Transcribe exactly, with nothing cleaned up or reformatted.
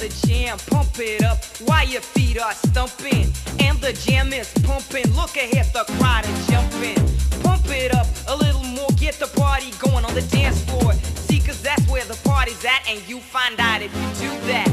the jam, pump it up while your feet are stumping. And the jam is pumping, look ahead, the crowd is jumping. Pump it up a little more, get the party going on the dance floor. See, cause that's where the party's at, and you find out if you do that.